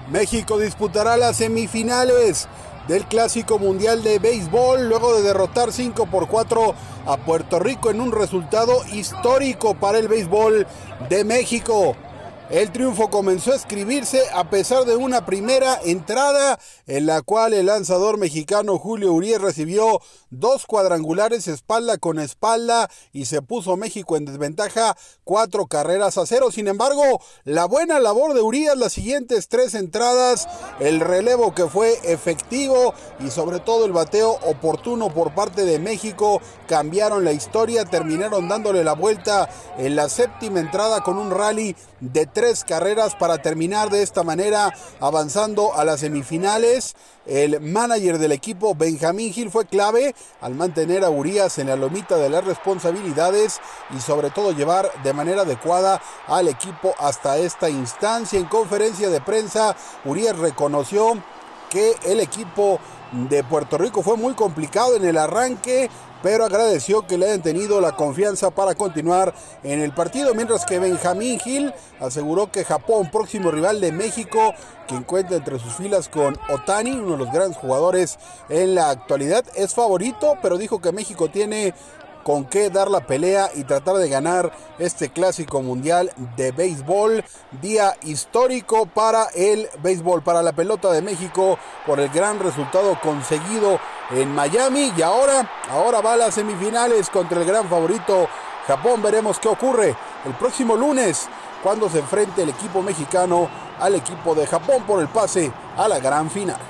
México disputará las semifinales del Clásico Mundial de Béisbol luego de derrotar 5-4 a Puerto Rico en un resultado histórico para el béisbol de México. El triunfo comenzó a escribirse a pesar de una primera entrada en la cual el lanzador mexicano Julio Urías recibió 2 cuadrangulares espalda con espalda y se puso México en desventaja 4-0. Sin embargo, la buena labor de Urías las siguientes 3 entradas, el relevo que fue efectivo y sobre todo el bateo oportuno por parte de México cambiaron la historia, terminaron dándole la vuelta en la séptima entrada con un rally de 3 carreras para terminar de esta manera avanzando a las semifinales. El manager del equipo, Benjamín Gil, fue clave al mantener a Urías en la lomita de las responsabilidades y sobre todo llevar de manera adecuada al equipo hasta esta instancia. En conferencia de prensa, Urías reconoció que el equipo de Puerto Rico fue muy complicado en el arranque, pero agradeció que le hayan tenido la confianza para continuar en el partido, mientras que Benjamín Gil aseguró que Japón, próximo rival de México, quien cuenta entre sus filas con Ohtani, uno de los grandes jugadores en la actualidad, es favorito, pero dijo que México tiene con qué dar la pelea y tratar de ganar este Clásico Mundial de Béisbol. Día histórico para el béisbol, para la pelota de México, por el gran resultado conseguido en Miami. Y ahora va a las semifinales contra el gran favorito Japón. Veremos qué ocurre el próximo lunes cuando se enfrente el equipo mexicano al equipo de Japón por el pase a la gran final.